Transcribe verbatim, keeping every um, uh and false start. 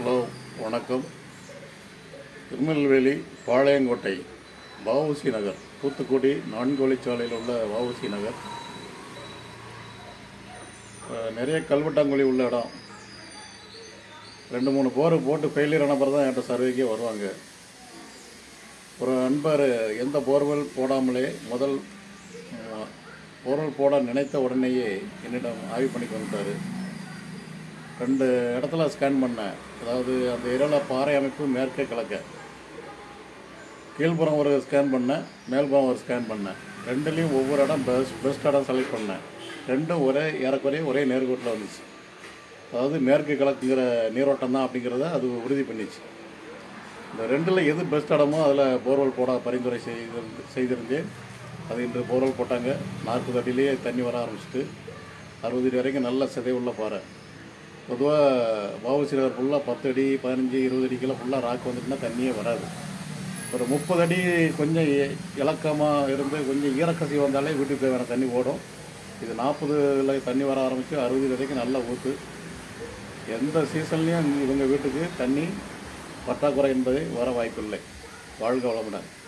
Hello, வணக்கம். திருநெல்வேலி பாளையங்கோட்டை வஉசி நகர், தூத்துக்குடி நான்கு வழிச்சாலையில் உள்ள வஉசி நகர். நிறைய கல்வெட்டாங்குழி உள்ள இடம். ரெண்டு மூணு போர் போட்டு ஃபெயிலியர் ஆன பிறகு தான் என்கிட்ட சர்வேக்கே வருவாங்க. ஒரு நண்பர் எந்த போர்வெல் போடாமலே முதல் போர்வெல் போட நினைத்த உடனேயே என்னிடம் ஆய்வு பண்ணிட்டு வந்துட்டார். ரெண்டு இடத்துல ஸ்கேன் பண்ணேன். அதாவது அந்த ஏரியாவில் பாறை அமைப்பு மேற்கே கிழக்க, கீழ்ப்புறம் ஒரு ஸ்கேன் பண்ணேன், மேல்புறம் ஒரு ஸ்கேன் பண்ணேன். ரெண்டுலேயும் ஒவ்வொரு இடம் பெஸ்ட் பெஸ்ட் இடம் செலக்ட் பண்ணேன். ரெண்டும் ஒரே ஏறக்குறைய ஒரே நேர்கோட்டில் வந்துச்சு. அதாவது மேற்கு கிழக்குங்கிற நீரோட்டம் தான் அப்படிங்கிறத அது உறுதி பண்ணிச்சு. இந்த ரெண்டில் எது பெஸ்ட் இடமோ அதில் போர்வெல் போட பரிந்துரை செய்து செய்திருந்தேன். அது இன்று போர்வெல் போட்டாங்க. நாற்பது அடியிலேயே தண்ணி வர ஆரம்பிச்சிட்டு அறுபது அடி வரைக்கும் நல்ல சிதை உள்ள பாறை. பொதுவாக வஉசி நகர் ஃபுல்லாக பத்து அடி பதினஞ்சு இருபது அடிக்கெல்லாம் ஃபுல்லாக ராக் வந்துட்டுனா தண்ணியே வராது. ஒரு முப்பது அடி கொஞ்சம் இலக்கமாக இருந்து கொஞ்சம் ஈரக்கசி வந்தாலே வீட்டுக்கு தேவையான தண்ணி ஓடும். இது நாற்பதுல தண்ணி வர ஆரம்பித்து அறுபது வரைக்கும் நல்லா ஊற்று. எந்த சீசன்லேயும் இவங்க வீட்டுக்கு தண்ணி பற்றாக்குறை என்பதை வர வாய்ப்பில்லை. வாழ்க வளமுடன்.